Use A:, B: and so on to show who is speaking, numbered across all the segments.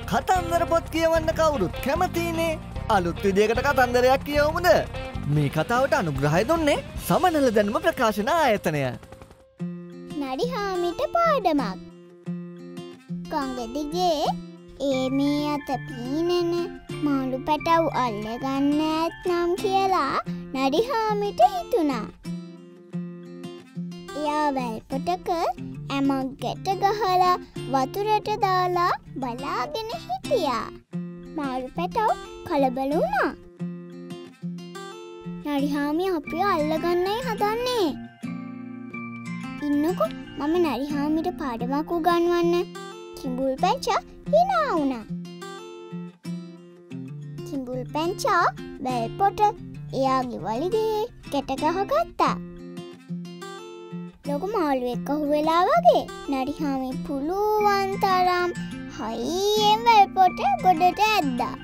A: කතන්දර පොත් කියවන්න කවුරුත් කැමතිනේ. අලුත් විදියකට කතන්දරයක් කියවමුද? මේ කතාවට අනුග්‍රහය දුන්නේ සමනල දැනුම ප්‍රකාශන ආයතනය.
B: නරිහාමිට පාඩමක්. ගඟ දිගේ ඒ මේ අත පීනන මාළු පැටව් අල්ලගන්න ඇත්නම් කියලා නරිහාමිට හිතුණා. එයා වැල්පොටක ඇමක් ගැට ගහලා වතුරට දාලා බලාගෙන හිටියා. මාළු පැටව් කලබල වුණා. නරිහාමි අපිව අල්ලගන්නයි හදන්නේ. ඉන්නකො මම නරිහාමිට පාඩමක් උගන්වන්න. කිඹුල් පැංචා hina වුණා. කිඹුල් පැංචා වැල්පොට එයාගේ වලිගේ ගැට ගහගත්තා. ලොකු මාළුවෙක් අහුවෙලා වගේ නරිහාමි පුළුවන් තරම් හයියෙන් වැල්පොට ගොඩට ඇද්දා.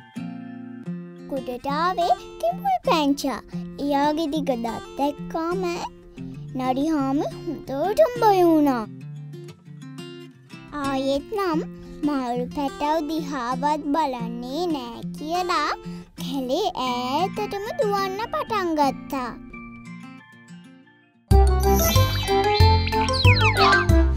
B: ගොඩට ආවේ කිඹුල් පැංචා. එයාගේ දිග දත් දැක්කාම නරිහාමි හොඳටම බය වුණා. ආයෙත් නම් මාළු පැටව් දිහාවත් බලන්නේ නෑ කියලා කැලේ ඈතටම දුවන්න පටන් ගත්තා.